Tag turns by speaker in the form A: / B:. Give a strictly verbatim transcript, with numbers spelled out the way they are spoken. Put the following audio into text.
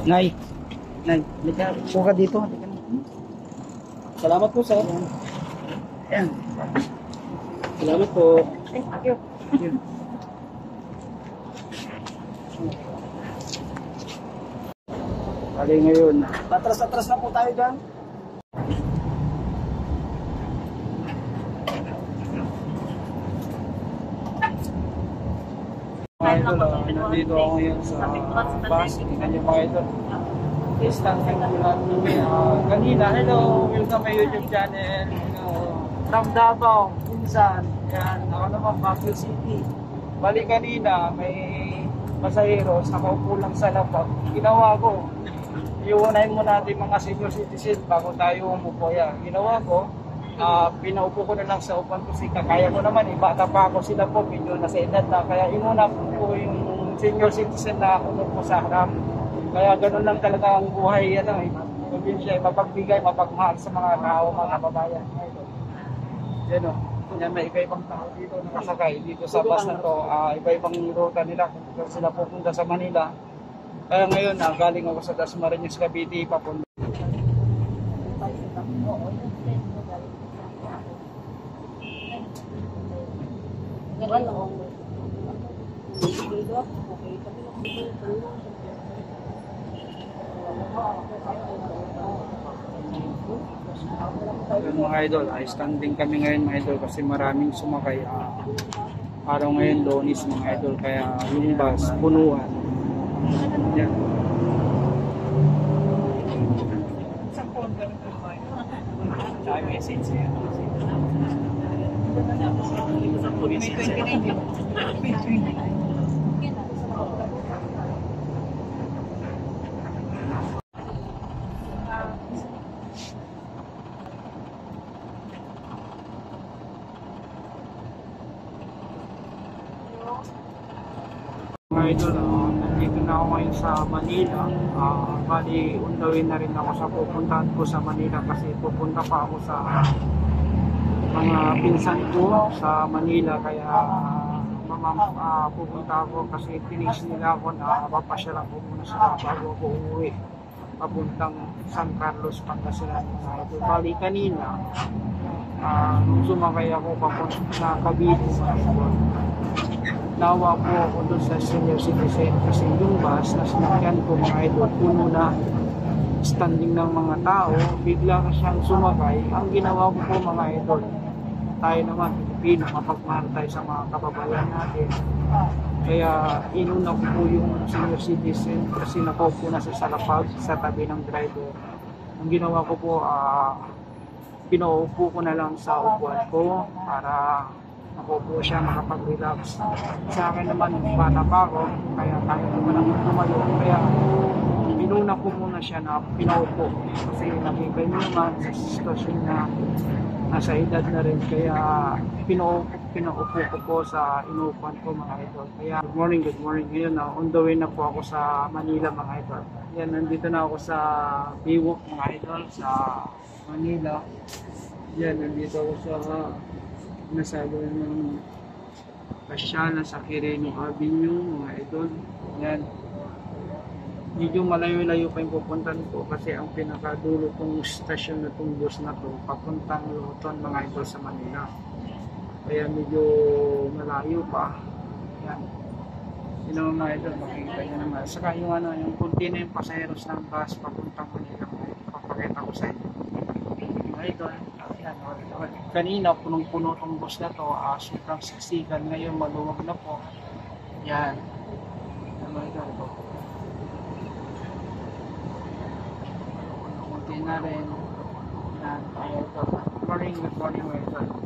A: Nay, Nay, halika, puka dito. Halika na.
B: Salamat po, sir.
A: Ayan.
B: Salamat po.
A: Thank you. Thank you. Bali ngayon.
B: Patras-atras na po tayo dyan.
A: Mga idol, ah, nandito ako ngayon sa bus. Tingnan niyo mga idol. Distancing na natin. Uh, kanina, hello, welcome my YouTube channel. Hello. From Davao, Pinsan. Yan, ako naman, Baguio City. Bali kanina, may pasaheros, nakaupo lang sa lapag. Ginawa ko, iunahin mo natin mga senior citizen bago tayo umupo. Yan, ginawa ko, uh, pinaupo ko na lang sa upan ko si kakaya ko naman, eh, bata pa ako, sila po, medyo nasa edad na. Kaya inuna po yung senior citizen na umupo sa harap. Kaya ganoon lang talaga ang buhay, ano eh. Probinsya, mapagbigay, mapagmahal sa mga tao, mga kababayan. Yan o. Yan, may iba-ibang tao dito nakasakay dito sa bus na to. Uh, iba-ibang ruta nila kung sila pupunta sa Manila. Kaya ngayon, uh, galing ako sa Dasmariñas, Cavite, papunta. Yun mga idol, ay standing kami ngayon mga idol kasi maraming sumakay. Uh, araw ngayon Lunes mga idol, kaya yung bus punuan. Yan. Mga idol, uh, nandito na ako ngayon sa Manila. Uh, bali, undawin na rin ako sa pupuntahan ko sa Manila kasi pupunta pa ako sa mga pinsan ko sa Manila. Kaya mamam, uh, pupunta ako kasi tinis nila ako na papasyal ako muna sila bago ako uuwi papuntang San Carlos, Pangasinan mga idol. Bali, kanina uh, nung sumakay ako papunta sa Cavite mga idol, nawa po ako doon sa senior citizen kasi yung bus na sinakyan ko mga idol, puno na, standing ng mga tao, bigla na siyang sumakay. Ang ginawa ko po mga idol, tayo naman Pilipino, mapagmahal tayo sa mga kababayan natin, kaya inuna ko po yung senior citizen kasi nakaupo na sa salapag sa tabi ng driver. Ang ginawa ko po, uh, pinaupo ko na lang sa upuan ko para ako po siya makapag-relax. Sa akin naman, bata pa ako, kaya tayo naman ang tumayo. Kaya pinuna ko muna siya na pinaupo. Kasi nakikita nyo naman sa sitwasyon na nasa edad na rin. Kaya pinaupo, pinaupo ko po sa inuupuan ko mga idol. Kaya good morning, good morning. Ngayon na, on the way na po ako sa Manila mga idol. Yan, nandito na ako sa Biwok mga idol, sa Manila. Yan, nandito ako sa nasalo ng Pasyala sa Quirino Avenue mga idol. Yan, medyo malayo-layo pa yung pupuntan ko kasi ang pinakadulo tong stasyon na tong bus na to papuntang Luton mga idol sa Manila, kaya medyo malayo pa. Yan, yun naman mga idol, makikita nyo naman. Saka yung ano, yung kunti na yung pasaheros ng bus papuntang Manila, papakita ko sa inyo mga idol. Yan, kanina punong-puno tong bus na to, uh, sobrang siksikan. Ngayon maluwag na po. Yan, ano ito ito, kunti na rin. Yan, good morning, good morning mga idol.